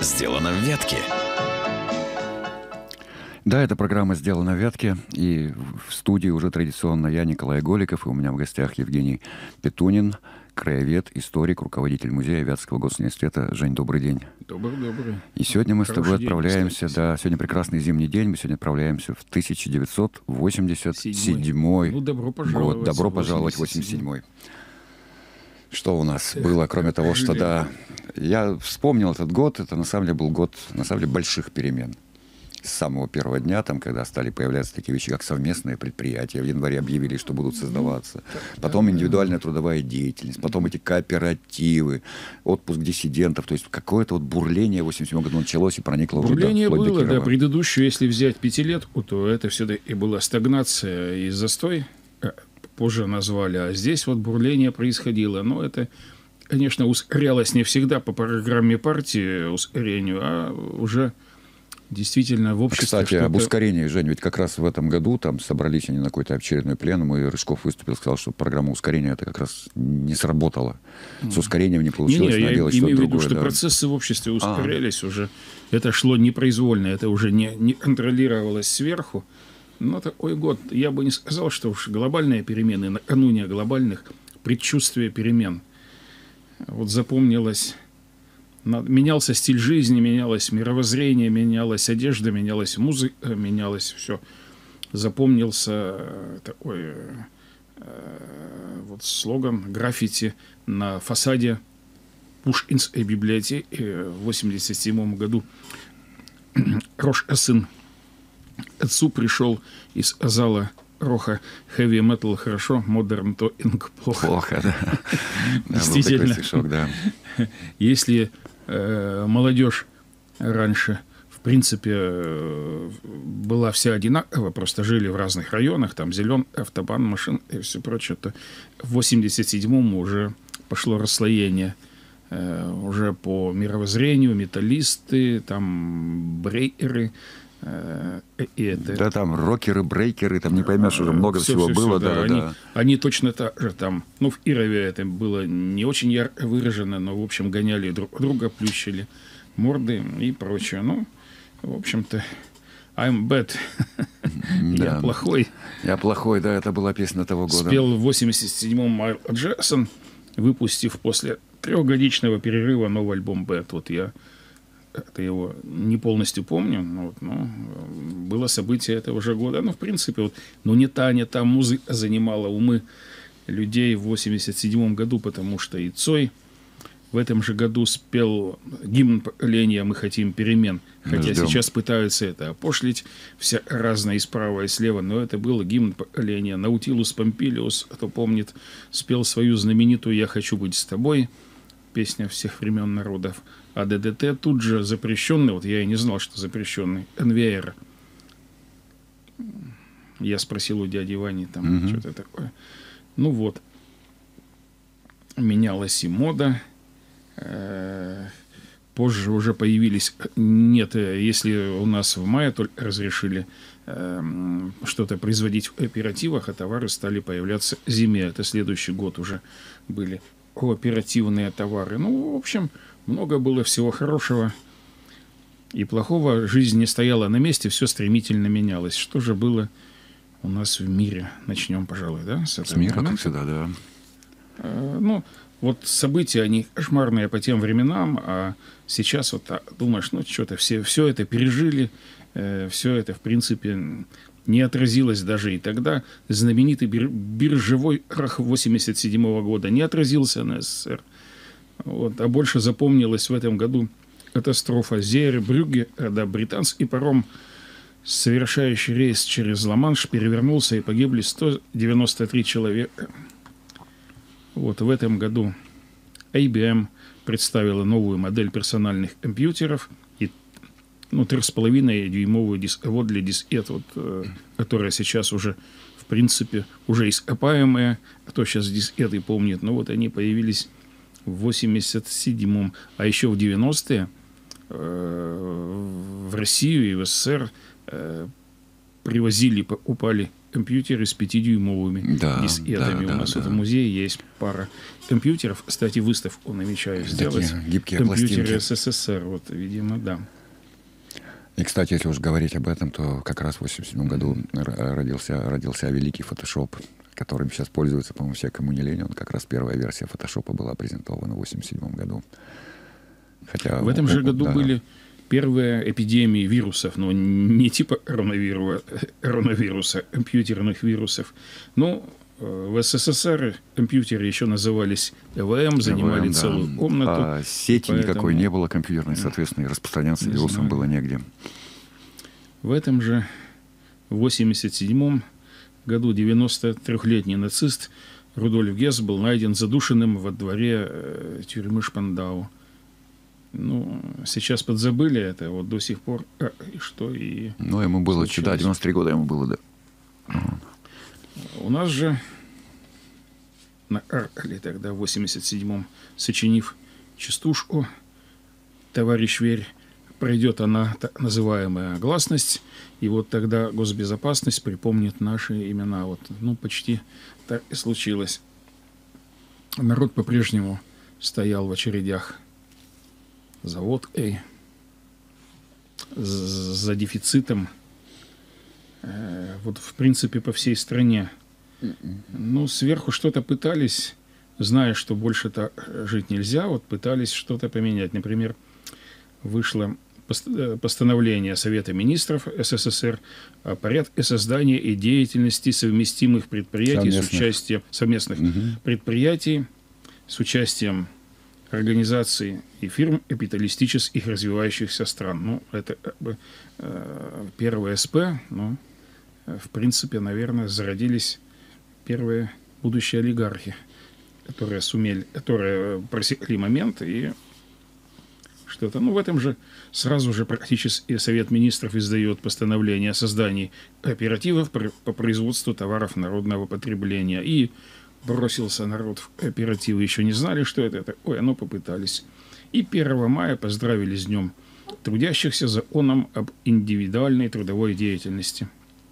сделано в Вятке. Да, эта программа «Сделана в Вятке», и в студии уже традиционно я, Николай Голиков, и у меня в гостях Евгений Петунин, краевед, историк, руководитель музея Вятского госуниверситета. Жень, добрый день. Добрый. И сегодня мы с тобой отправляемся, кстати. сегодня прекрасный зимний день, мы сегодня отправляемся в 1987 Ну, добро пожаловать. год. Добро пожаловать в 87-й. Что у нас было, кроме того, что, да, я вспомнил этот год, это на самом деле был год, больших перемен. С самого первого дня, там, когда стали появляться такие вещи, как совместные предприятия, в январе объявили, что будут создаваться, потом индивидуальная трудовая деятельность, потом эти кооперативы, отпуск диссидентов, то есть какое-то вот бурление в 87 году началось и проникло уже Бурление вплоть до было, Кирова. да, предыдущую, если взять пятилетку, то это все-таки была стагнация и застой, позже назвали, а здесь вот бурление происходило, но это, конечно, ускорялось не всегда по программе партии ускорению, а уже... Действительно, в обществе... Кстати, об ускорении, Жень, ведь как раз в этом году там собрались они на какой-то очередной пленум, и Рыжков выступил, сказал, что программа ускорения это как раз не сработала. С ускорением не получилось, надо делать что-то другое. Я имею в виду, что процессы в обществе ускорялись уже. Это шло непроизвольно, это уже не контролировалось сверху. Но такой год, я бы не сказал, что уж глобальные перемены, накануне глобальных предчувствия перемен. Вот запомнилось... Менялся стиль жизни, менялось мировоззрение, менялась одежда, менялась музыка, менялось все. Запомнился такой вот слоган граффити на фасаде Пушкинской библиотеки в 1987 году. Рош сын отцу пришел из зала Роха: heavy metal хорошо, modern talking плохо. Плохо, да. Действительно. Стишок, да. Если молодежь раньше, в принципе, была вся одинакова, просто жили в разных районах, там зелен, автобан, машин и все прочее, то в 87-м уже пошло расслоение уже по мировоззрению, металлисты, там брейкеры, и это... Да, там рокеры, брейкеры, там не поймешь, уже много всего было. Да. Они точно так же там, ну, в Ирове это было не очень ярко выражено, но, в общем, гоняли друг друга, плющили морды и прочее. Ну, в общем-то, I'm bad. Я плохой. Я плохой, да, это была песня того года. Спел в 87-м Майкл Джексон, выпустив после 3-годичного перерыва новый альбом Bad. Вот я как-то его не полностью помню, но было событие этого же года. Ну, в принципе, вот, не та музыка занимала умы людей в 87 году, потому что и Цой в этом же году спел гимн поколения «Мы хотим перемен». Хотя сейчас пытаются это опошлить, все разное и справа, и слева, но это был гимн поколения. Наутилус Помпилиус, кто помнит, спел свою знаменитую «Я хочу быть с тобой», песня всех времен народов. А ДДТ тут же запрещенный, вот я и не знал, что запрещенный, НВР. Я спросил у дяди Вани, там что-то такое. Ну вот, менялась и мода. Позже уже появились... Нет, если у нас в мае только разрешили что-то производить в кооперативах, а товары стали появляться к зиме. Это следующий год уже были кооперативные товары. Ну, в общем, много было всего хорошего и плохого. Жизнь не стояла на месте, все стремительно менялось. Что же было у нас в мире? Начнем, пожалуй, да? С мира, как всегда, да. Ну, вот события, они кошмарные по тем временам, а сейчас вот думаешь, ну, что-то все это пережили, все это, в принципе, не отразилось даже и тогда. Знаменитый биржевой крах 87 года не отразился на СССР. Вот, а больше запомнилась в этом году катастрофа Зеер-Брюгге, когда британский паром, совершающий рейс через Ла-Манш, перевернулся и погибли 193 человека. Вот в этом году IBM представила новую модель персональных компьютеров и 3,5-дюймовый дисковод для дискет, вот, которая сейчас уже, в принципе, уже ископаемая. Кто сейчас дискеты помнит, но вот они появились в 87-м, а еще в 90-е в Россию и в СССР привозили, покупали компьютеры с 5-дюймовыми дискетами. У нас в музее есть пара компьютеров. Кстати, выставку намечаю сделать. Гибкие компьютеры пластинки. СССР. Вот, видимо, да. И, кстати, если уж говорить об этом, то как раз в 1987 году родился великий Photoshop, которым сейчас пользуются, по-моему, все, кому не лень. Он как раз первая версия Photoshop была презентована в 1987 году. Хотя, в этом же году были первые эпидемии вирусов, но не типа коронавируса, компьютерных вирусов. Но в СССР компьютеры еще назывались ЭВМ, занимали целую комнату. А сети никакой не было компьютерной, соответственно, и распространяться вирусом было негде. В этом же 1987 году 93-летний нацист Рудольф Гесс был найден задушенным во дворе тюрьмы Шпандау. Ну, сейчас подзабыли это, вот до сих пор, Ну, ему было, да, 93 года ему было, да. У нас же на Аркале тогда в 87-м, сочинив частушку «Товарищ Верь», пройдет она так называемая гласность, и вот тогда госбезопасность припомнит наши имена. Вот, ну, почти так и случилось. Народ по-прежнему стоял в очередях за водкой, за дефицитом. Вот, в принципе, по всей стране. Ну, сверху что-то пытались, зная, что больше-то жить нельзя, вот пытались что-то поменять. Например, вышло постановление Совета министров СССР о порядке создания и деятельности совместимых предприятий с участием совместных предприятий с участием организаций и фирм капиталистических развивающихся стран. Ну, это как бы первое СП, но в принципе, наверное, зародились первые будущие олигархи, которые просекли момент и что-то. Ну, в этом же сразу же практически Совет министров издает постановление о создании кооперативов по производству товаров народного потребления. И бросился народ в кооперативы. Еще не знали, что это такое, но попытались. И 1 мая поздравили с Днем трудящихся законом об индивидуальной трудовой деятельности.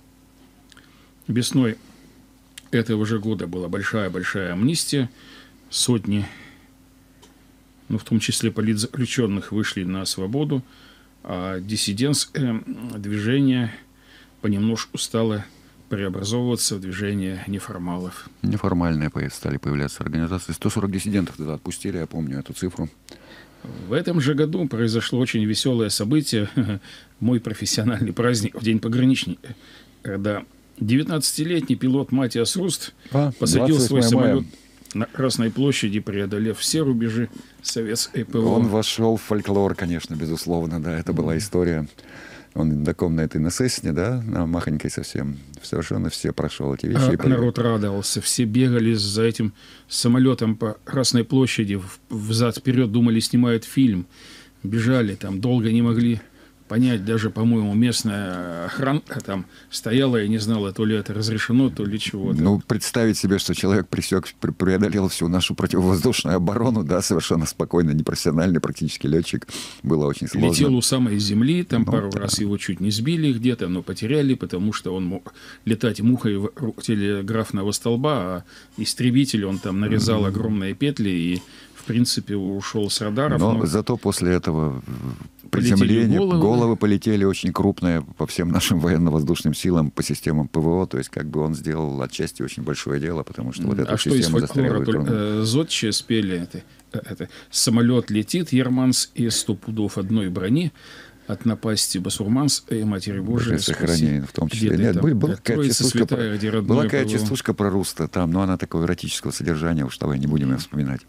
Весной этого же года была большая-большая амнистия. Сотни, ну, в том числе политзаключенных, вышли на свободу, а диссидентское движение понемножку стало преобразовываться в движение неформалов. Неформальные стали появляться организации. 140 диссидентов тогда отпустили, я помню эту цифру. В этом же году произошло очень веселое событие, мой профессиональный праздник в День пограничника, когда 19-летний пилот Матиас Руст посадил свой самолет на Красной площади, преодолев все рубежи советской ПВО. Он вошел в фольклор, конечно, безусловно, да, это была история. Он таком на этой насесне, да, на махонькой совсем, совершенно все прошел эти вещи. Народ радовался, все бегали за этим самолетом по Красной площади, взад-вперед, думали, снимают фильм, бежали, там долго не могли понять, даже, по-моему, местная охрана там стояла и не знала, то ли это разрешено, то ли чего-то. Ну, представить себе, что человек преодолел всю нашу противовоздушную оборону, да, совершенно спокойно, непрофессиональный практически летчик, было очень сложно. Летел у самой земли, там пару раз его чуть не сбили где-то, но потеряли, потому что он мог летать мухой в телеграфного столба, а истребитель, он там нарезал огромные петли и, в принципе, ушел с радаров. Но зато после этого приземления головы полетели очень крупные по всем нашим военно-воздушным силам, по системам ПВО. То есть, как бы он сделал отчасти очень большое дело, потому что вот эту систему застреливают. Зодчие спели это. Самолет летит, Ерманс, из 100 пудов одной брони от напасти басурманс и Матери Божией сохрани, в том числе. Нет, была какая частушка про Руста там, но она такого эротического содержания, уж давай не будем ее вспоминать.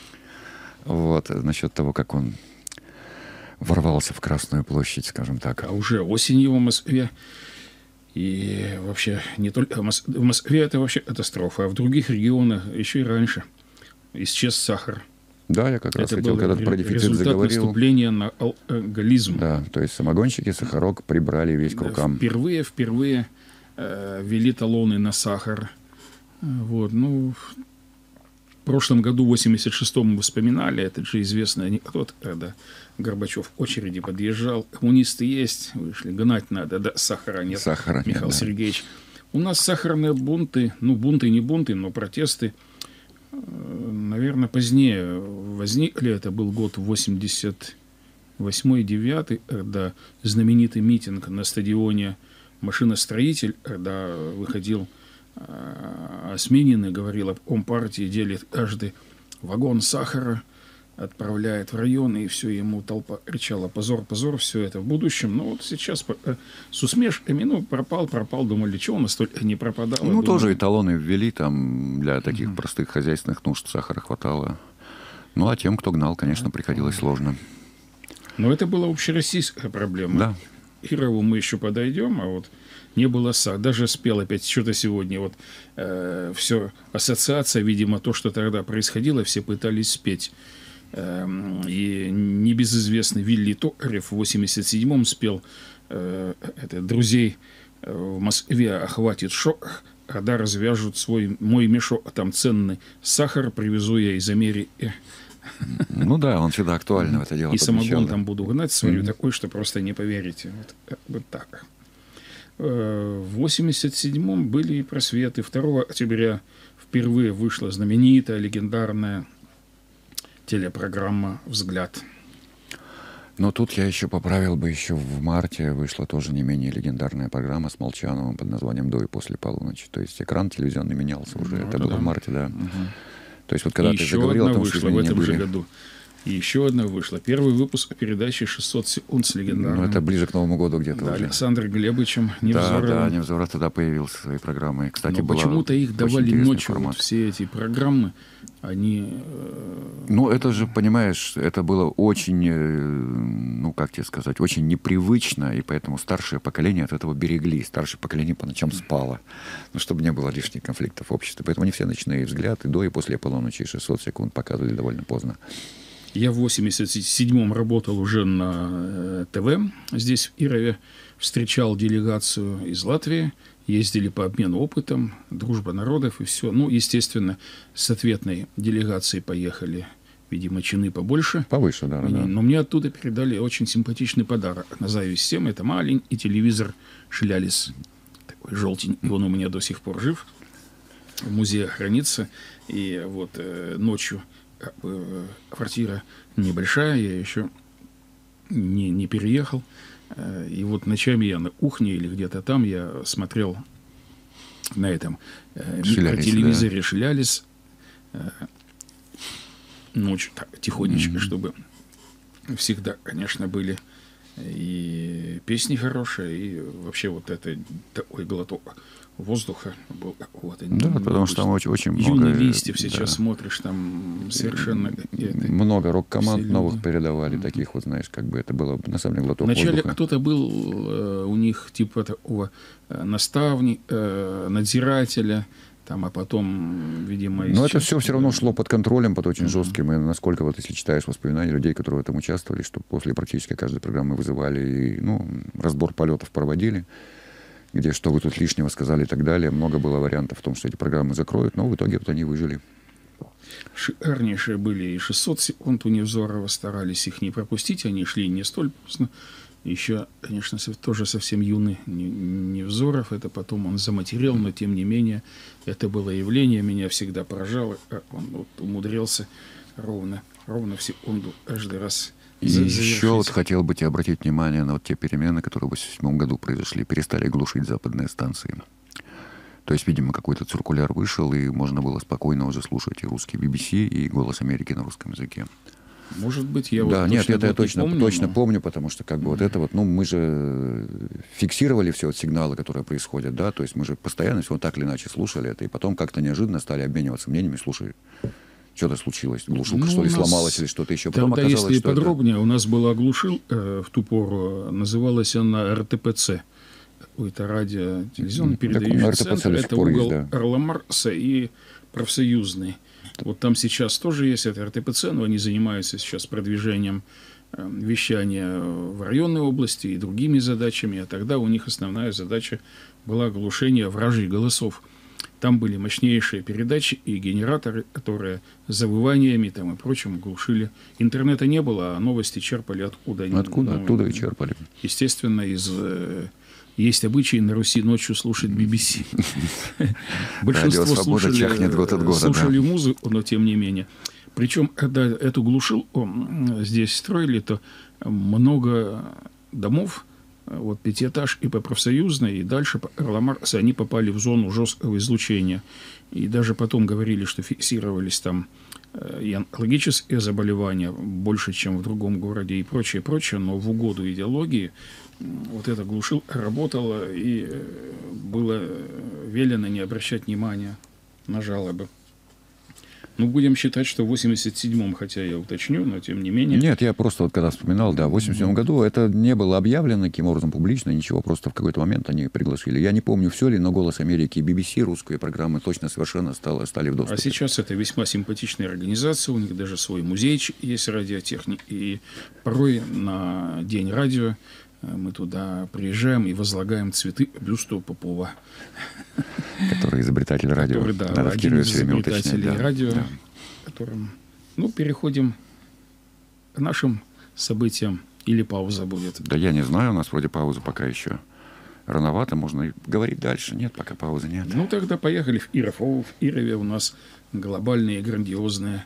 Вот, насчет того, как он ворвался в Красную площадь, скажем так. А уже осенью в Москве, и вообще не только в Москве это вообще катастрофа, а в других регионах еще и раньше исчез сахар. Да, я как раз хотел, когда про дефицит заговорил. Наступления на алкоголизм. Да, то есть самогонщики сахарок прибрали весь к рукам. Ввели талоны на сахар. Вот, ну, прошлом году, в 86-м, мы вспоминали этот же известный анекдот, когда Горбачев в очереди подъезжал. Коммунисты есть, вышли, гнать надо, да, сахара нет, Сахара нет, Михаил да. Сергеевич. У нас сахарные бунты, ну, бунты не бунты, но протесты, наверное, позднее возникли. Это был год 88-9, когда знаменитый митинг на стадионе «Машиностроитель», когда выходил Осминин и говорил об Компартии, делит каждый вагон сахара, отправляет в район, и все, ему толпа кричала: позор, позор, все это в будущем. Но вот сейчас с усмешками, ну, пропал, думали, чего у нас столько не пропадало. Ну, думали, тоже эталоны ввели там для таких простых хозяйственных нужд, сахара хватало. Ну, а тем, кто гнал, конечно, приходилось сложно. Но это была общероссийская проблема. Да. Кирову мы еще подойдем, а вот не было даже спел опять что-то сегодня. Вот все, ассоциация, видимо, то, что тогда происходило, все пытались спеть. И небезызвестный Вилли Токарев в 87-м спел это «Друзей в Москве охватит шок, когда развяжут мой мешок, там ценный сахар привезу я из Америки». Ну да, он всегда актуально в это дело И подмечал, самогон да. там буду гнать свою такой, что просто не поверите. Вот так. В 87-м были и просветы. 2 октября впервые вышла знаменитая, легендарная телепрограмма «Взгляд». Но тут я еще поправил бы, еще в марте вышла тоже не менее легендарная программа с Молчановым под названием «До и после полуночи». То есть экран телевизионный менялся уже. Ну, это было да. в марте, да. Угу. То есть вот когда И ты еще заговорил одна о том, что вышла в изменения этом же были... году. И еще одна вышла. Первый выпуск передачи «600 секунд» с легендарным. Ну, это ближе к Новому году где-то Да, уже. Александром Глебовичем Невзоровым. Да, Невзоров тогда появился своей программой. Кстати, Но была почему-то их очень давали интересный ночью, формат. вот все эти программы, они... Ну, это же, понимаешь, это было очень, ну, как тебе сказать, очень непривычно, и поэтому старшее поколение от этого берегли. Старшее поколение по ночам спало, ну, чтобы не было лишних конфликтов в обществе. поэтому не все ночные взгляды до и после полуночи 600 секунд показывали довольно поздно. Я в 87-м работал уже на ТВ здесь, в Кирове. Встречал делегацию из Латвии. Ездили по обмену опытом, дружба народов и все. Ну, естественно, с ответной делегацией поехали, видимо, чины побольше. Повыше, да. Но мне оттуда передали очень симпатичный подарок. На зависть всем. Это маленький телевизор Шлялис. Такой желтенький. Он у меня до сих пор жив. В музее хранится. И вот ночью квартира небольшая, я еще не переехал. И вот ночами я на кухне или где-то там я смотрел на этом микротелевизоре Шлялис ночью так, тихонечко, чтобы всегда, конечно, были и песни хорошие, и вообще вот это такой глоток воздуха был. Вот, да, потому что там очень много... Юный Листьев сейчас смотришь, там совершенно... Много рок-команд новых передавали, таких вот, знаешь, как бы это было на самом деле глоток Вначале воздуха. кто-то был у них типа такого наставника, надзирателя, там, а потом, видимо... Но это все равно шло под контролем, под очень жестким. И насколько, вот если читаешь воспоминания людей, которые в этом участвовали, что после практически каждой программы вызывали, и, ну, разбор полетов проводили, где что вы тут лишнего сказали и так далее. Много было вариантов в том, что эти программы закроют, но в итоге вот они выжили. Шикарнейшие были. И 600 секунд у Невзорова старались их не пропустить. Они шли не столь поздно. Еще, конечно, тоже совсем юный Невзоров. Это потом он заматерел, но тем не менее это было явление. Меня всегда поражало, как он вот умудрился ровно в секунду каждый раз. И еще вот хотел бы тебе обратить внимание на вот те перемены, которые в 1987 году произошли. Перестали глушить западные станции. То есть, видимо, какой-то циркуляр вышел, и можно было спокойно уже слушать и русский BBC, и «Голос Америки» на русском языке. Может быть, я да, вот нет, это я помню, точно помню, потому что как бы вот это вот, ну, мы же фиксировали все вот сигналы, которые происходят, да, то есть мы же постоянно все так или иначе слушали это, и потом как-то неожиданно стали обмениваться мнениями, слушай, что-то случилось, глушилка, что ли, сломалась или что-то еще. Потом тогда, оказалось, если что подробнее, у нас была глушилка в ту пору, называлась она РТПЦ. Это радио-телевизионный передающий центр. Это угол Карла Маркса и профсоюзный. Вот там сейчас тоже есть это РТПЦ, но они занимаются сейчас продвижением вещания в районной области и другими задачами. А тогда у них основная задача была глушение вражьих голосов. Там были мощнейшие передачи и генераторы, которые завываниями там и прочим глушили. Интернета не было, а новости черпали откуда? Оттуда и черпали. Естественно, есть обычай на Руси ночью слушать BBC. Большинство слушали музыку, но тем не менее. Причем, когда эту глушилку здесь строили, то много домов, вот пятиэтаж и по Профсоюзной, и дальше по Карла Маркса, они попали в зону жесткого излучения. И даже потом говорили, что фиксировались там и онкологические заболевания больше, чем в другом городе и прочее, прочее, но в угоду идеологии вот эта глушилка работала, и было велено не обращать внимания на жалобы. Ну, будем считать, что в 87-м, хотя я уточню, но тем не менее... Нет, я просто вот когда вспоминал, да, в 87-м году это не было объявлено каким образом публично, ничего, просто в какой-то момент они пригласили. Я не помню, все ли, но «Голос Америки» и BBC, русские программы, точно совершенно стали в доступе. А сейчас это весьма симпатичная организация, у них даже свой музейчик есть радиотехник, и порой на День радио мы туда приезжаем и возлагаем цветы бюсту Попова. Который изобретатель радио. Который, да, надо один из время изобретателей радио, которым... Ну, переходим к нашим событиям. Или пауза будет? Да я не знаю, у нас вроде пауза пока еще рановато, можно и говорить дальше. Нет, пока паузы нет. Ну, тогда поехали в Иров. В Ирове у нас глобальные, грандиозные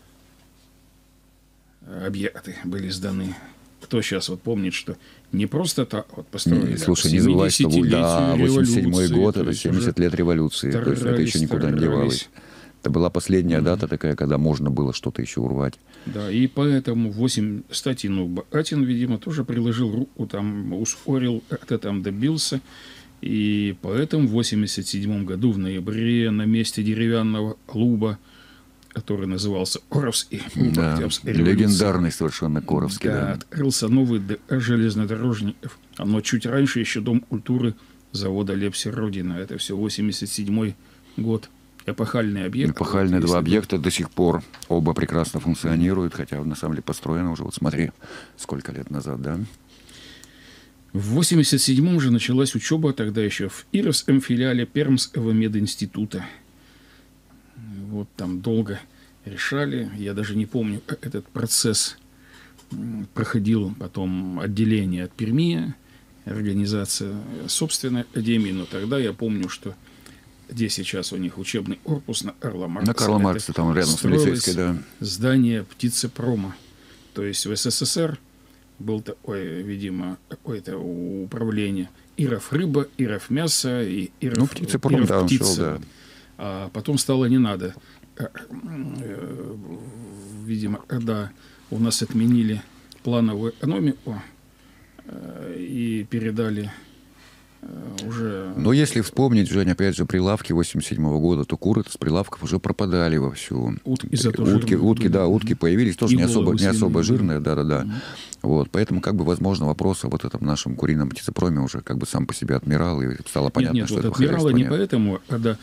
объекты были сданы. Кто сейчас вот помнит, что не просто так вот построили. Слушай, не забывай, что 87-й год, это 70 лет революции. То есть это еще никуда не девалось. Это была последняя дата такая, когда можно было что-то еще урвать. Да, и поэтому кстати, Батин, видимо, тоже приложил руку, там, ускорил, как-то там добился. И поэтому в 87 году, в ноябре, на месте деревянного клуба, который назывался Коровский. Да, легендарный совершенно Коровский. Да, открылся новый железнодорожник. Но чуть раньше еще Дом культуры завода Лепси Родина. Это все 87 год. Эпохальный объект. Эпохальные два объекта до сих пор. Оба прекрасно функционируют, хотя на самом деле построено уже, вот смотри, сколько лет назад, да? В 87-м же началась учеба тогда еще в Ировском филиале Пермского мединститута. Вот там долго решали. Я даже не помню, как этот процесс проходил. Потом отделение от Перми, организация собственной академии. Но тогда я помню, что где сейчас у них учебный корпус на Карла Маркса. На Карла Маркса, там рядом с милицейской, да. Здание птицепрома. То есть в СССР был такое, видимо, какое-то управление. Иров рыба, Иров мясо и Иров птицепром, Иров да, птица. он шел, да. А потом стало не надо. Видимо, когда у нас отменили плановую экономику и передали уже... Но если вспомнить, Жень, опять же, прилавки 87-го года, то куры с прилавков уже пропадали вовсю. Утки появились, тоже не особо жирные, да-да-да. Вот, поэтому, как бы, возможно, вопрос о вот этом нашем курином птицепроме уже как бы сам по себе отмирал, и стало понятно, что вот этого отмирало не нет. поэтому, когда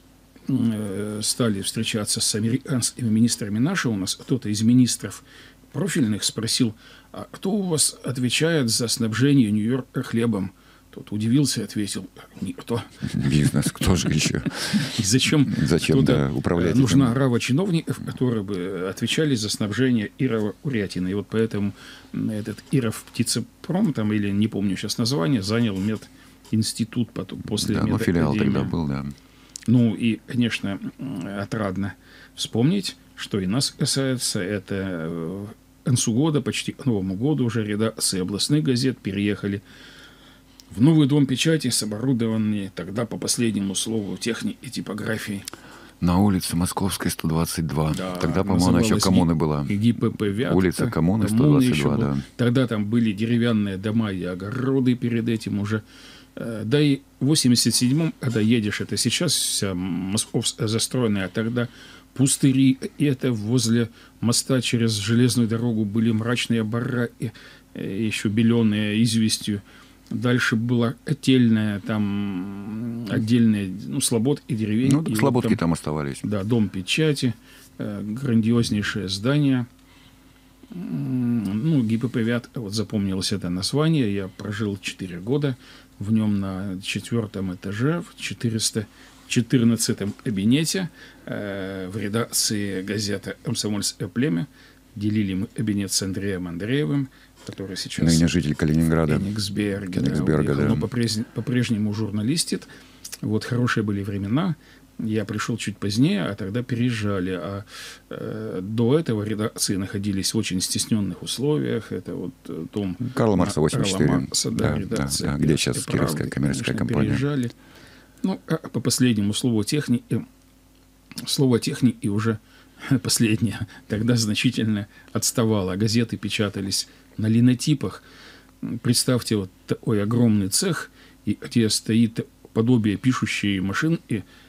стали встречаться с американскими министрами наши, у нас кто-то из министров профильных спросил, а кто у вас отвечает за снабжение Нью-Йорка хлебом? Тот удивился и ответил, никто. Бизнес, кто же еще? И зачем управлять? Нужна орава чиновников, которые бы отвечали за снабжение Ирова курятины. И вот поэтому этот Иров птицепром, там, или не помню сейчас название, занял мединститут потом, после медакадемии. Филиал тогда был, да. Ну и, конечно, отрадно вспомнить, что и нас касается, это к концу года, почти к Новому году уже редакции областных газет переехали в новый дом печати с оборудованной тогда по последнему слову техники и типографии. На улице Московской, 122. Да, тогда, по-моему, она еще коммуны была. ГИПП Вятка. Улица Коммуны, 122, да. Тогда там были деревянные дома и огороды перед этим уже. Да и в 87-м, когда едешь, это сейчас вся московская застроенная, а тогда пустыри, и это возле моста через железную дорогу были мрачные бараки, еще беленые известью. Дальше была котельная, там отдельные, слободки, деревень. Ну, слободки там оставались. Да, дом печати, грандиознейшее здание. Ну, ГИПП «Вятка», вот запомнилось это название. Я прожил 4 года в нем на 4-м этаже, в 414-м кабинете, в редакции газеты «Комсомольское племя». Делили мы кабинет с Андреем Андреевым, который сейчас... Ныне житель Калининграда. Кенигсберге, да. Но по-прежнему журналистит. Вот хорошие были времена. Я пришел чуть позднее, а тогда переезжали. А до этого редакции находились в очень стесненных условиях. Это вот дом Карла Маркса, 84. Карла Маркса, редакция. Да, где сейчас Кировская коммерческая компания. Переезжали. Ну, а по последнему слову техники уже последнее тогда значительно отставало. Газеты печатались на линотипах. Представьте, вот такой огромный цех, где стоит подобие пишущей машины,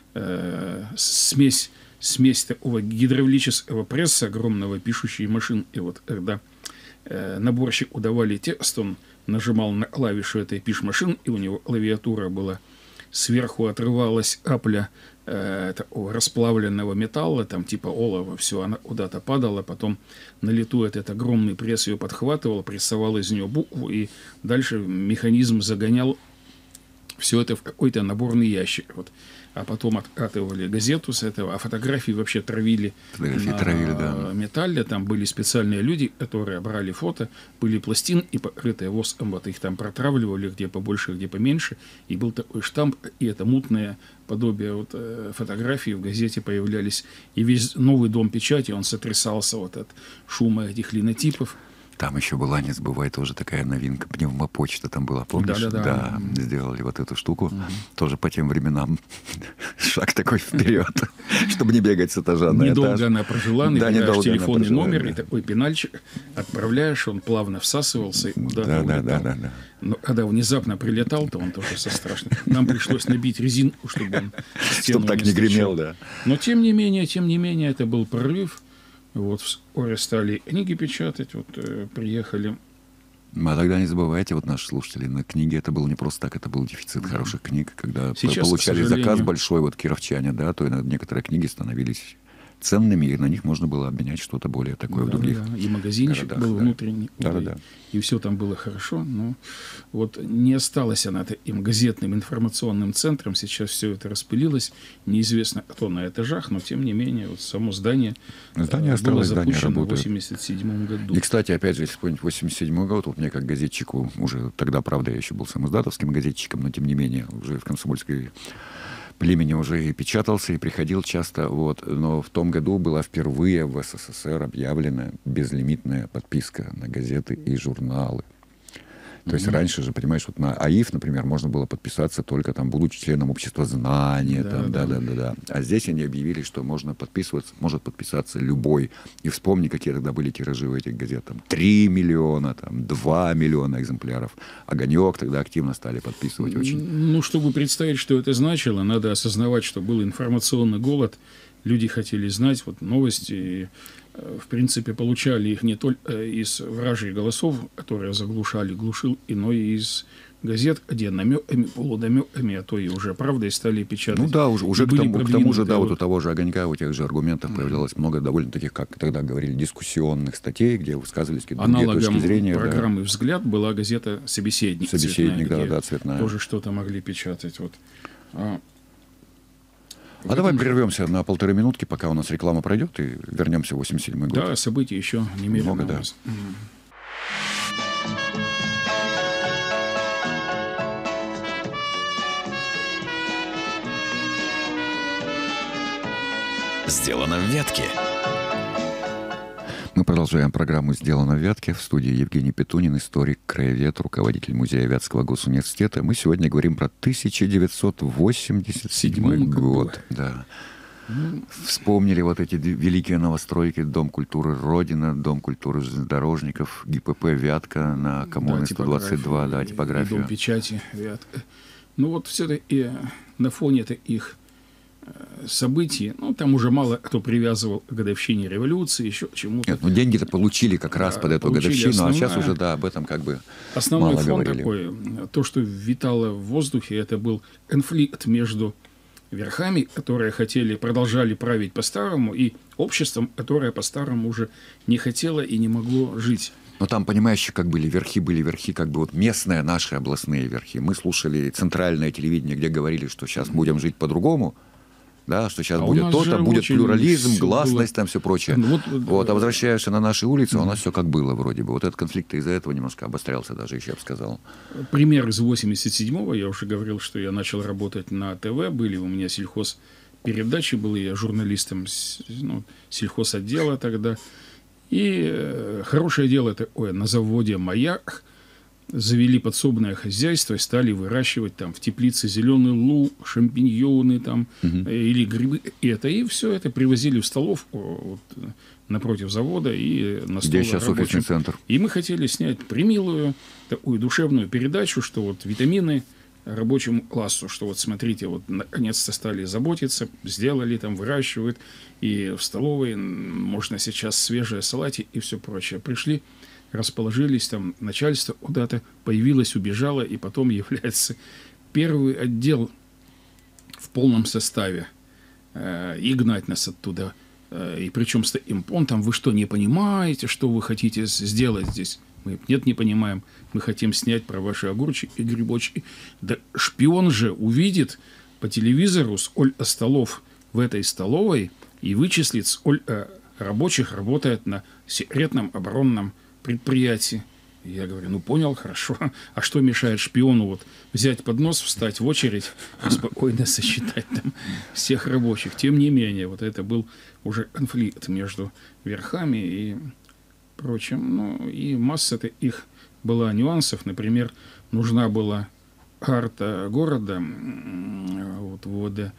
смесь такого гидравлического пресса, огромного пишущей машины. И вот когда наборщику давали текст, он нажимал на клавишу этой пиш-машины, и у него клавиатура была, сверху отрывалась капля такого расплавленного металла, там типа олова, все, она куда-то падала, потом на лету этот огромный пресс ее подхватывал, прессовал из нее букву, и дальше механизм загонял все это в какой-то наборный ящик. Вот. А потом откатывали газету с этого, а фотографии вообще травили на металле. Там были специальные люди, которые брали фото, были пластины и покрытые воском, вот их там протравливали, где побольше, где поменьше, и был такой штамп, и это мутное подобие вот, фотографий в газете появлялись, и весь новый дом печати, он сотрясался вот от шума этих линотипов. Там еще была, не забывай, тоже такая новинка, пневмопочта там была, помнишь? Да, сделали вот эту штуку. Тоже по тем временам шаг такой вперед, чтобы не бегать с этажа на этаж. Недолго она прожила, набираешь телефонный номер, и такой пенальчик отправляешь, он плавно всасывался и куда-то улетал. Да. Но когда внезапно прилетал, то он тоже со страшным. Нам пришлось набить резинку, чтобы он стену так не гремел, да. Но тем не менее, это был прорыв. Вот вскоре стали книги печатать, вот приехали. А тогда не забывайте, вот наши слушатели, на книги это было не просто так, это был дефицит хороших книг, когда сейчас, получали заказ большой, вот кировчане, да, то некоторые книги становились ценными, и на них можно было обменять что-то более такое в других городах. И магазинчик был внутренний, и все там было хорошо, но вот не осталось она таким газетным информационным центром, сейчас все это распылилось, неизвестно кто на этажах, но тем не менее вот само здание было запущено в 1987 году. И, кстати, опять же, если вспомнить 1987 год, вот мне как газетчику, уже тогда, правда, я еще был самоиздатовским газетчиком, но тем не менее, уже в «Комсомольской племени» уже и печатался, и приходил часто. Вот. Но в том году была впервые в СССР объявлена безлимитная подписка на газеты и журналы. То есть раньше же, понимаешь, вот на АИФ, например, можно было подписаться только там, будучи членом общества знания. Да. А здесь они объявили, что может подписаться любой. И вспомни, какие тогда были тиражи у этих газет. Там 3 миллиона, там 2 миллиона экземпляров. «Огонек» тогда активно стали подписывать очень. Ну, чтобы представить, что это значило, надо осознавать, что был информационный голод. Люди хотели знать вот новости, в принципе, получали их не только из вражьих голосов, которые глушил, но и из газет, где намеками, полунамеками, а то и уже правдой стали печатать. Ну да, уже к тому же, да, вот у того же «Огонька», у тех же аргументов появлялось много довольно таких, как тогда говорили, дискуссионных статей, где высказывались какие-то другие точки зрения. Аналогом программы «Взгляд» была газета «Собеседник». Цветная. Тоже что-то могли печатать. Вот. А давай прервемся на 1,5 минутки, пока у нас реклама пройдет, и вернемся в 1987 год. Да, событий еще немерено. Много, да. Сделано в Вятке. Мы продолжаем программу «Сделано в Вятке». В студии Евгений Петунин, историк, краевед, руководитель музея Вятского госуниверситета. Мы сегодня говорим про 1987 год. Да. Вспомнили вот эти великие новостройки: Дом культуры «Родина», Дом культуры железнодорожников, ГИПП «Вятка» на Коммуне 122, да, типографию. Дом печати «Вятка». Ну вот все-таки на фоне их событий, ну, там уже мало кто привязывал к годовщине революции, еще к чему-то. Нет, ну, деньги-то получили как раз под эту годовщину, а сейчас уже, да, об этом как бы основной мало фон говорили. такой, то, что витало в воздухе, это был конфликт между верхами, которые продолжали править по-старому, и обществом, которое по-старому уже не хотело и не могло жить. Но там, понимаешь, как были верхи, как бы вот местные наши областные верхи. Мы слушали центральное телевидение, где говорили, что сейчас будем жить по-другому, да, что сейчас будет то-то, будет плюрализм, гласность, там все прочее. А возвращаешься на наши улицы, у нас все как было вроде бы. Вот этот конфликт из-за этого немножко обострялся даже, еще я бы сказал. Пример из 87-го, я уже говорил, что я начал работать на ТВ, были у меня сельхозпередачи, был я журналистом сельхозотдела тогда. И хорошее дело такое, на заводе «Маяк» завели подсобное хозяйство и стали выращивать там в теплице зеленый лук, шампиньоны там, или грибы. И все это привозили в столовку вот, напротив завода и на стол. Где сейчас офисный центр? И мы хотели снять примилую такую душевную передачу, что вот витамины рабочему классу, что вот смотрите, вот наконец-то стали заботиться, сделали там, выращивают, и в столовой можно сейчас свежие салаты и все прочее. Пришли, расположились, там начальство куда-то появилось, убежало, и потом является первый отдел в полном составе и гнать нас оттуда. И причем стоим, он там, вы что, не понимаете, что вы хотите сделать здесь? Мы, нет, не понимаем. Мы хотим снять про ваши огурчики и грибочки. Да шпион же увидит по телевизору, сколько столов в этой столовой и вычислит, сколько рабочих работает на секретном оборонном предприятии. И я говорю, ну понял, хорошо. А что мешает шпиону вот взять поднос, встать в очередь и спокойно сосчитать там всех рабочих? Тем не менее, вот это был уже конфликт между верхами и прочим. Ну, и масса их была нюансов. Например, нужна была карта города вот, ВВД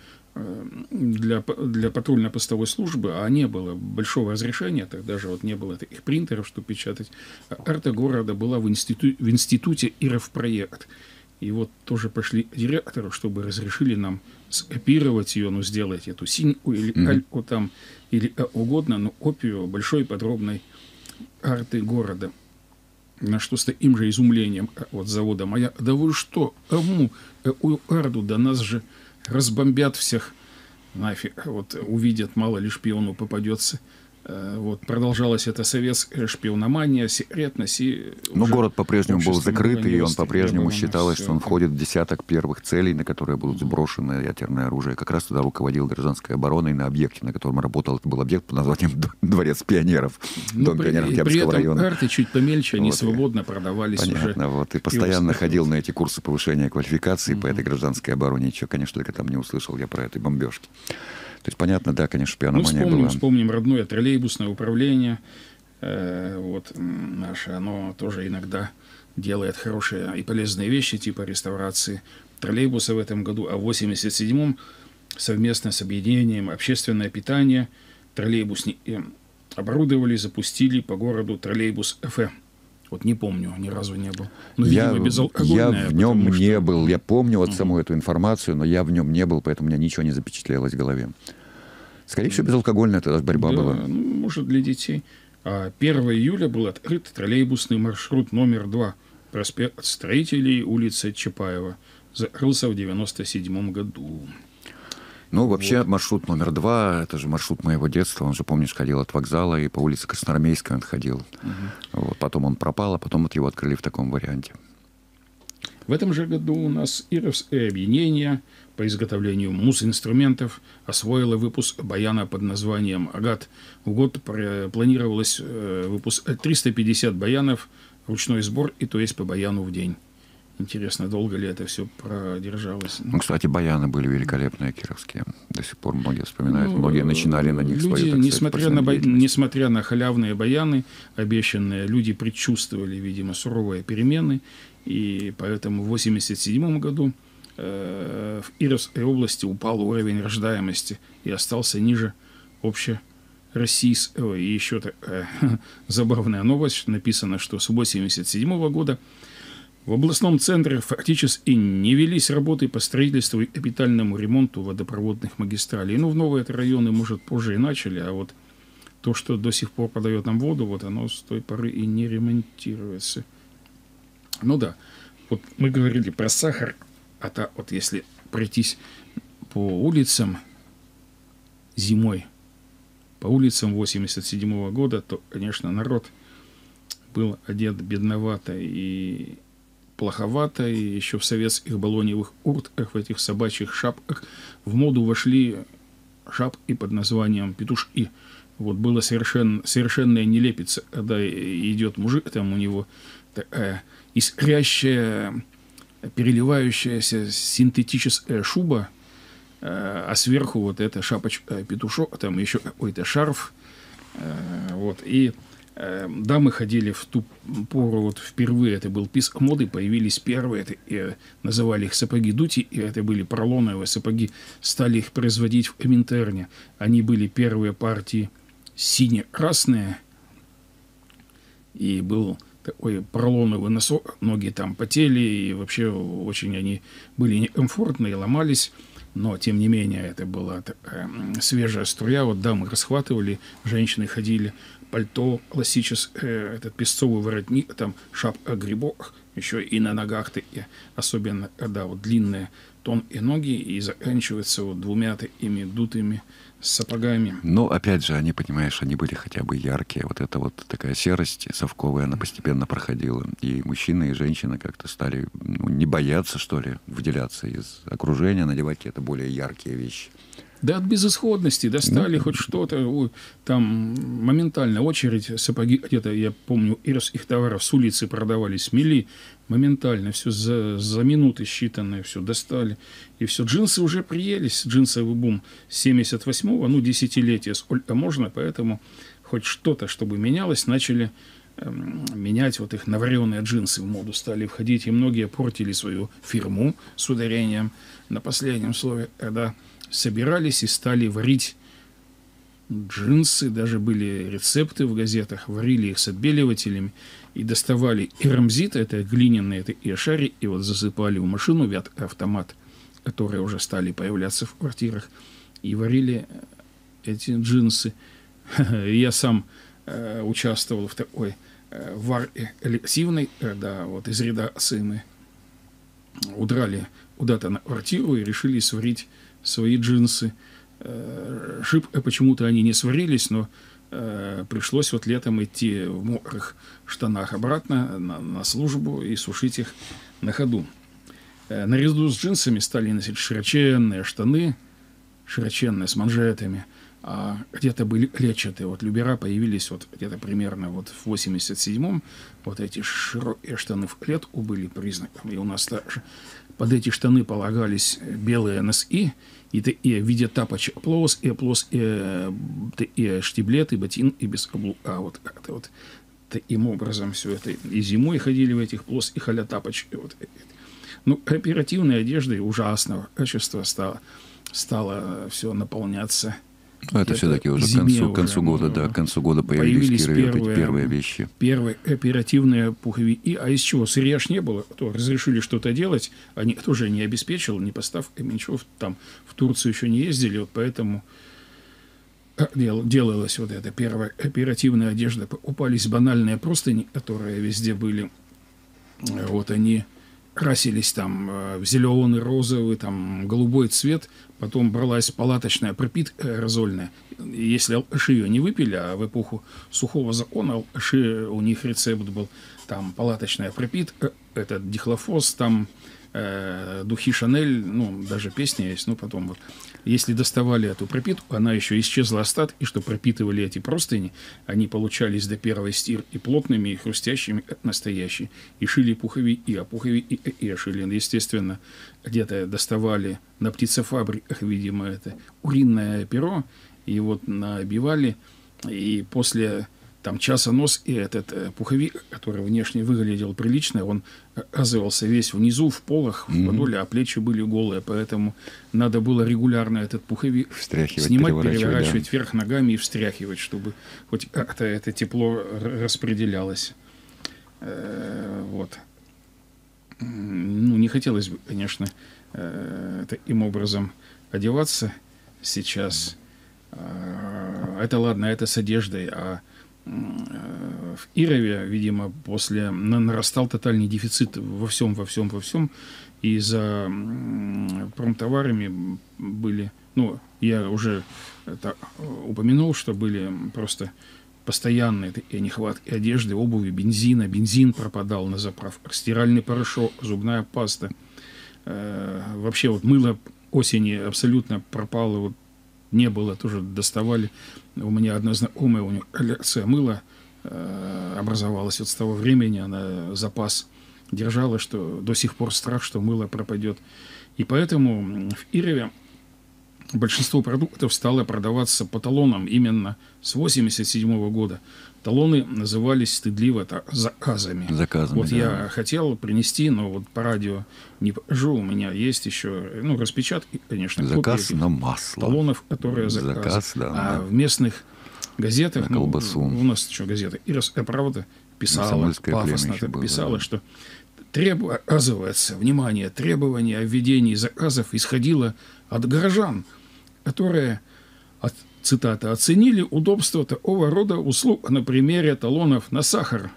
для патрульно-постовой службы, а не было большого разрешения, тогда же вот не было таких принтеров, чтобы печатать. Карта города была в институте ИРФ-проект. И вот тоже пошли к директору, чтобы разрешили нам скопировать ее, ну, сделать эту синьку или альку там, или угодно, но копию большой подробной карты города. На что с таким же изумлением от завода «Маяк». Да вы что? Кому? Какую карту? Да нас же разбомбят всех. Нафиг. Вот увидят, мало ли шпиону попадется. Вот продолжалась эта советская шпиономания, секретность. Но город по-прежнему был закрыт, и он по-прежнему считалось, что он входит в десяток первых целей, на которые будут сброшены ядерное оружие. Как раз туда руководил гражданской обороной на объекте, на котором работал. Это был объект под названием «Дворец пионеров». Дом пионеров Октябрьского района. Карты чуть помельче, они свободно продавались. Понятно, уже. Вот. И постоянно ходил на эти курсы повышения квалификации по этой гражданской обороне. Ничего, конечно, только там не услышал я про этой бомбежки. То есть, понятно, да, конечно, шпиономания была. Вспомним родное троллейбусное управление. Вот наше, оно тоже иногда делает хорошие и полезные вещи, типа реставрации троллейбуса в этом году. А в 87-м совместно с объединением «Общественное питание» троллейбусники оборудовали, запустили по городу троллейбус ФМ. Вот не помню, ни разу не был. Но, я в нем не был. Я помню вот саму эту информацию, но я в нем не был, поэтому у меня ничего не запечатлелось в голове. Скорее всего, безалкогольная тогда борьба была. Ну, может, для детей. А 1 июля был открыт троллейбусный маршрут номер 2. Проспект Строителей, улица Чапаева. Закрылся в 97 году. Ну, вообще, маршрут номер 2, это же маршрут моего детства. Он же, помнишь, ходил от вокзала, и по улице Красноармейской он ходил. Вот, потом он пропал, а потом вот его открыли в таком варианте. В этом же году у нас ИРФское объединение по изготовлению мус-инструментов освоило выпуск баяна под названием «Агат». В год планировалось выпуск 350 баянов, ручной сбор, и то есть по баяну в день. Интересно, долго ли это все продержалось? Ну, кстати, баяны были великолепные кировские. До сих пор многие вспоминают, многие начинали на них свою, так сказать, несмотря на халявные баяны, обещанные, люди предчувствовали, видимо, суровые перемены. И поэтому в 1987 году в Кировской области упал уровень рождаемости и остался ниже общероссийского. И еще такая забавная новость. Написано, что с 1987 года в областном центре фактически не велись работы по строительству и капитальному ремонту водопроводных магистралей. Ну, в новые районы, может, позже и начали, а вот то, что до сих пор подает нам воду, вот оно с той поры и не ремонтируется. Ну да, вот мы говорили про сахар, а то вот если пройтись по улицам зимой, по улицам 87 года, то, конечно, народ был одет бедновато и плоховато, и еще в советских балоневых уртках, в этих собачьих шапках в моду вошли шапки под названием петушки. Вот было совершенная нелепица, когда идет мужик, там у него такая искрящая, переливающаяся синтетическая шуба, а сверху вот эта шапочка петушок, там еще какой-то шарф, вот, и дамы ходили в ту пору, вот впервые это был писк моды, появились первые, это, называли их сапоги Дути, и это были поролоновые сапоги, стали их производить в Коминтерне. Они были первые партии сине-красные, и был такой поролоновый носок, ноги там потели, и вообще очень они были некомфортные, ломались. Но, тем не менее, это была такая свежая струя. Вот дамы расхватывали, женщины ходили, пальто классическое, этот песцовый воротник, там шапка-грибок, еще и на ногах такие, особенно когда вот длинные тонкие ноги, и заканчиваются вот двумя такими дутыми сапогами. Но, опять же, они, понимаешь, они были хотя бы яркие. Вот эта вот такая серость совковая, она постепенно проходила. И мужчины, и женщины как-то стали не бояться, что ли, выделяться из окружения, надевать какие-то более яркие вещи. Да от безысходности достали хоть что-то. Там моментально очередь, сапоги где-то, я помню, из их товаров с улицы продавались, мели моментально, все за минуты считанные, все достали. И все, джинсы уже приелись, джинсовый бум 78-го, ну, десятилетия сколько можно, поэтому хоть что-то, чтобы менялось, начали менять вот их наваренные джинсы в моду, стали входить, и многие портили свою фирму с ударением на последнем слове, когда собирались и стали варить джинсы, даже были рецепты в газетах, варили их с отбеливателями и доставали керамзит, это глиняные такие шарики, и вот засыпали в машину, автомат, которые уже стали появляться в квартирах, и варили эти джинсы. Я сам участвовал в такой варке коллективной, когда вот из редакции мы удрали куда-то на квартиру и решили сварить свои джинсы. Шибко почему-то они не сварились, но пришлось вот летом идти в мокрых штанах обратно на службу и сушить их на ходу. Наряду с джинсами стали носить широченные штаны, широченные с манжетами, а где-то были клетчатые. Вот любера появились вот где-то примерно вот в 87-м. Вот эти широкие штаны в клетку были признаком. И у нас также под эти штаны полагались белые носки, и в виде тапочек плоские штиблеты, ботинки без каблука. Вот как-то вот таким образом все это. И зимой ходили в этих плоских а-ля тапочки. Вот. Ну, оперативной одеждой ужасного качества стало все наполняться. Ну, это все-таки уже к концу года, да, к концу года появились первые вещи. Первые оперативные пуховики. А из чего? Сырья ж не было. То разрешили что-то делать, а никто же не обеспечил, ни поставками, ничего. Там в Турцию еще не ездили, вот поэтому делалась вот эта первая оперативная одежда. Покупались банальные простыни, которые везде были. Вот они красились там в зеленый, розовый, там голубой цвет, потом бралась палаточная пропитка аэрозольная. Если алкаши ее не выпили, а в эпоху сухого закона алкаши, у них рецепт был, там палаточная пропитка, этот дихлофос, там духи Шанель, ну, даже песня есть, ну, потом вот. Если доставали эту пропитку, она еще исчезла остатки, что пропитывали эти простыни, они получались до первой стирки плотными и хрустящими, как настоящие, и шили пуховики, а пуховики и шили, естественно, где-то доставали на птицефабриках, видимо, это куриное перо, и вот набивали, и после там часа нос, и этот пуховик, который внешне выглядел прилично, он оказывался весь внизу, в полах, в подоле, а плечи были голые, поэтому надо было регулярно этот пуховик снимать, переворачивать вверх ногами и встряхивать, чтобы хоть как-то это тепло распределялось. Вот. Ну, не хотелось бы, конечно, таким образом одеваться сейчас. Это ладно, это с одеждой, а в Ирове, видимо, нарастал тотальный дефицит во всем. И за промтоварами были, ну, я уже это упомянул, что были просто постоянные нехватки одежды, обуви, бензина. Бензин пропадал на заправках, стиральный порошок, зубная паста. Вообще вот мыло осенью абсолютно пропало, вот не было, тоже доставали. У меня одна знакомая, у нее коллекция мыла образовалась вот с того времени, она запас держала, что до сих пор страх, что мыло пропадет. И поэтому в Ирове большинство продуктов стало продаваться по талонам именно с 1987 года. Талоны назывались стыдливо заказами. Вот да. Я хотел принести, но вот по радио не покажу. У меня есть еще, ну, распечатки, конечно. Заказ на масло. Талонов, которые заказ, да, а в местных газетах, на колбасу. У нас что газета? «Ирская правда» писала, пафосно писала, да, что оказывается, внимание, требование о введении заказов исходило от горожан, которые, цитата, оценили удобство такого рода услуг на примере талонов на сахар.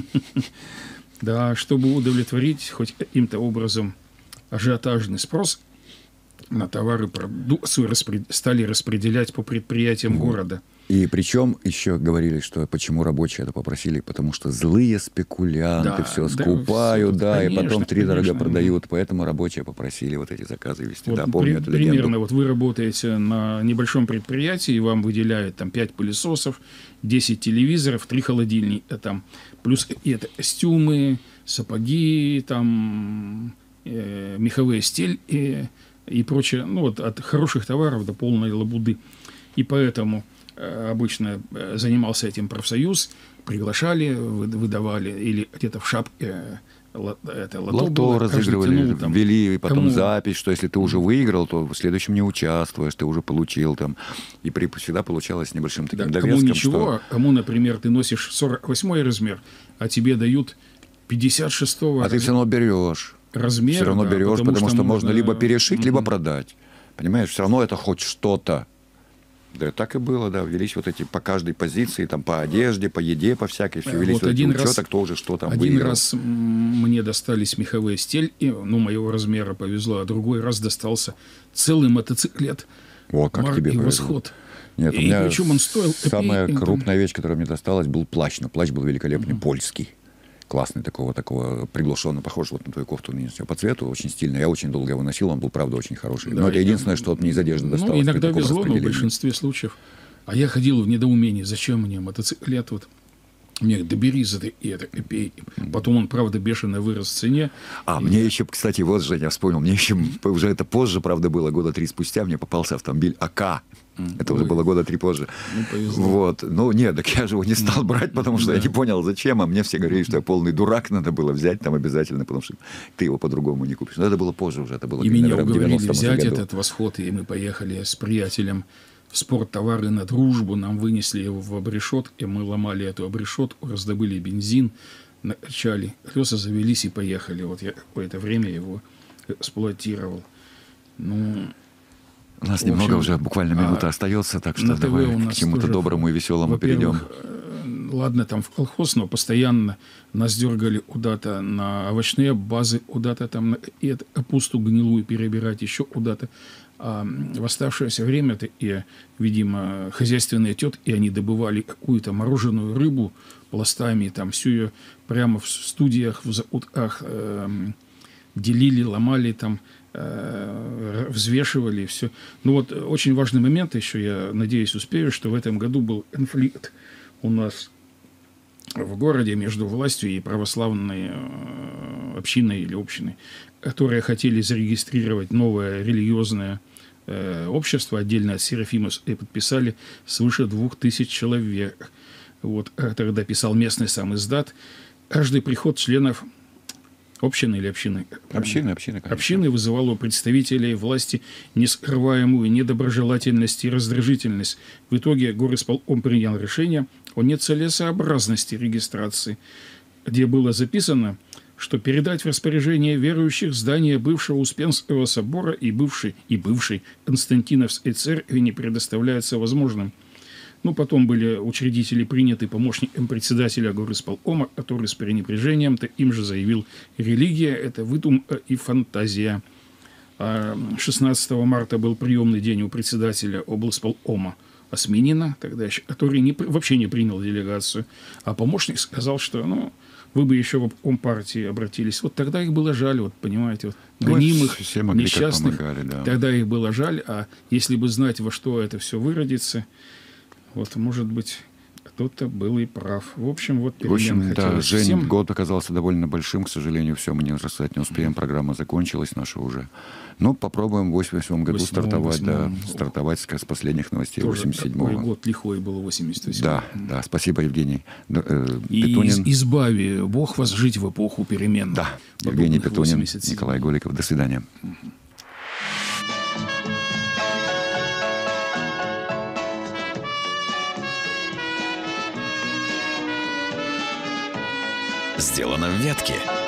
Да, чтобы удовлетворить хоть каким-то образом ажиотажный спрос, на товары, продукцию стали распределять по предприятиям города. И причем еще говорили, что почему рабочие это попросили, потому что злые спекулянты все скупают, да, конечно, и потом втридорога продают, поэтому рабочие попросили вот эти заказы вести. Вот да, помню эту примерно легенду. Вот вы работаете на небольшом предприятии, и вам выделяют там 5 пылесосов, 10 телевизоров, 3 холодильника, там, плюс это костюмы, сапоги, там, меховые стель и прочее, ну вот от хороших товаров до полной лабуды. И поэтому обычно занимался этим профсоюз, приглашали, выдавали, или где-то в шапке лото разыгрывали, там, ввели, и потом запись, что если ты уже выиграл, то в следующем не участвуешь, ты уже получил там. И всегда получалось небольшим таким довеском. Кому ничего, кому, например, ты носишь 48-й размер, а тебе дают 56-го. А ты все равно берешь. Размер, все равно берешь, потому что можно либо перешить, либо продать. Понимаешь, все равно это хоть что-то. Да, так и было, да, ввелись вот эти по каждой позиции, там, по одежде, по еде, по всякой, все ввелись вот эти учета, кто уже что там выиграл. Один раз мне достались меховые стельки, ну, моего размера повезло, а другой раз достался целый мотоциклет. О, как тебе повезло. «Восход». Нет, у меня причем он стоил самая крупная вещь, которая мне досталась, был плащ, но плащ был великолепный, польский. Классный, такого приглушенного, похож вот на твою кофту по цвету, очень стильный. Я очень долго его носил, он был, правда, очень хороший. Да, но это единственное, что вот мне из одежды досталось. Ну, иногда везло, но в большинстве случаев. А я ходил в недоумении, зачем мне мотоциклет вот. Мне добери за это копейки. Потом он, правда, бешено вырос в цене. Мне еще, кстати, вот, Женя, вспомнил, мне еще уже это позже, правда, было, года 3 спустя, мне попался автомобиль АК. Это уже было года 3 позже. Ну, повезло. Вот. Ну, нет, так я же его не стал брать, потому что я не понял, зачем. А мне все говорили, что я полный дурак, надо было взять там обязательно, потому что ты его по-другому не купишь. Но это было позже уже, это было, и меня наверное, уговорили в 90-м взять году. этот «Восход», и мы поехали с приятелем в спорттовары на Дружбу. Нам вынесли его в обрешетке, мы ломали эту обрешетку, раздобыли бензин, накачали, колеса завелись и поехали. Вот я какое-то время его эксплуатировал. Ну... У нас немного уже, буквально минута остается, так что давай к чему-то доброму и веселому перейдем. Ладно, там в колхоз, но постоянно нас дергали куда-то на овощные базы, куда-то там и капусту гнилую перебирать, еще куда-то. А в оставшееся время и, видимо, хозяйственные тетки, они добывали какую-то мороженую рыбу пластами, там всю ее прямо в студиях, в закутках делили, ломали там, взвешивали и все. Ну вот очень важный момент еще, я надеюсь, успею, что в этом году был конфликт у нас в городе между властью и православной общиной или общиной, которые хотели зарегистрировать новое религиозное общество, отдельно от Серафимов, и подписали свыше 2000 человек. Вот тогда писал местный сам издат. Каждый приход членов общины или общины? Общины, конечно. Общины вызывало у представителей власти нескрываемую недоброжелательность и раздражительность. В итоге горисполком принял решение о нецелесообразности регистрации, где было записано, что передать в распоряжение верующих здание бывшего Успенского собора и бывшей Константиновской церкви не предоставляется возможным. Ну, потом были учредители приняты помощником председателя горисполкома, который с пренебрежением-то им же заявил: религия – это выдум и фантазия. 16 марта был приемный день у председателя облсполкома Осминина, тогда еще, который вообще не принял делегацию. А помощник сказал, что вы бы еще в обком партии обратились. Вот тогда их было жаль, вот понимаете, вот, гонимых, все могли, несчастных. Помогали, да. Тогда их было жаль, а если бы знать, во что это все выродится, вот, может быть, кто-то был и прав. В общем, вот В общем, да, Жень, всем. год оказался довольно большим. К сожалению, все, мы не рассказать не успеем. Программа закончилась наша уже. Но попробуем в 88 году стартовать, да, стартовать с последних новостей 87-го. Год лихой был 88. Да, да, спасибо, Евгений. И Петунин. избави Бог вас жить в эпоху перемен. Да, Евгений Петунин, 87. Николай Голиков. До свидания. Сделано в Вятке.